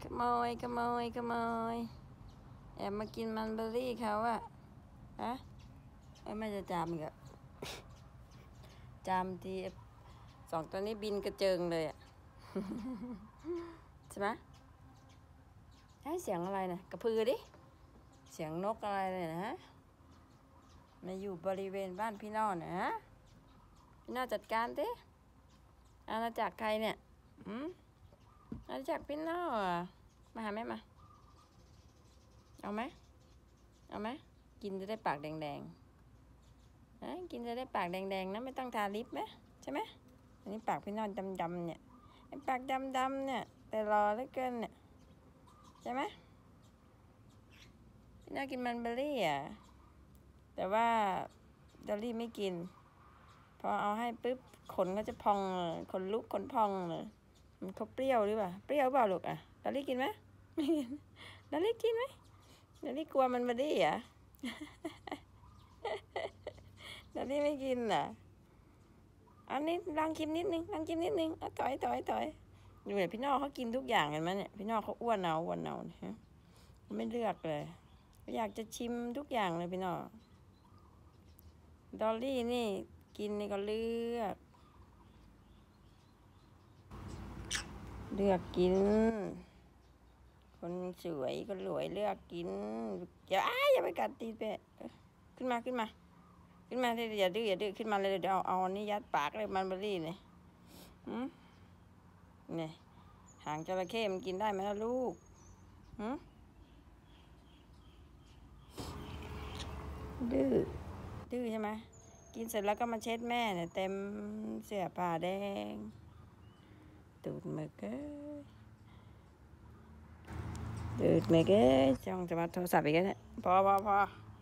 ขโมยแอบมากินมันเบอร์รี่เขาอะฮะไม่จะจามอีกอะจามทีสองตัวนี้บินกระเจิงเลยอะใช่ไหมให้เสียงอะไรนะกระพือดิเสียงนกอะไรเลยนะฮะมาอยู่บริเวณบ้านพี่น้องนะฮะพี่น้องจัดการดิอาณาจักรใครเนี่ยอาณาจักรพี่น้องมาหาแม่มาเอาไหมกินจะได้ปากแดงๆกินจะได้ปากแดงๆนะไม่ต้องทาลิปไหมใช่ไหมอันนี้ปากพี่น้องดำๆเนี่ยไอ้ปากดำๆเนี่ยแต่รอเหลือเกินเนี่ยใช่ไหมพี่น้องกินมันเบอร์รี่อ่ะแต่ว่าดอลลี่ไม่กินพอเอาให้ปุ๊บขนก็จะพองขนลุกขนพองเลยมันเขาเปรี้ยวหรือเปล่าเปรี้ยวเปล่าลูกอ่ะดอลลี่กินไหมไม่กินดอลลี่กินไหมดอลลี่กลัวมันเบอร์รี่อ่ะดอลลี่ไม่กินเหรออันนี้ลองกินนิดนึงเอาถอยดูเนี่ยพี่น้องเขากินทุกอย่างเห็นไหมเนี่ยพี่น้องเขาอ้วนเอาเนี่ยไม่เลือกเลยอยากจะชิมทุกอย่างเลยพี่น้องดอลลี่นี่กินนี่ก็เลือกกินคนสวยคนรวยเลือกกินอย่าไปกัดตีเปะขึ้นมาอย่าดื้อขึ้นมาเลยเดี๋ยวเอานี่ยัดปากเลยมันเบอร์รี่เนี่ยเนี่ยหางจระเข้มันกินได้ไหมล่ะลูกดื้อใช่ไหมกินเสร็จแล้วก็มาเช็ดแม่เนี่ยเต็มเสื้อผ้าแดงตูดมือเก้จ้องจะมาโทรศัพท์อีกแล้วเนี่ยพอ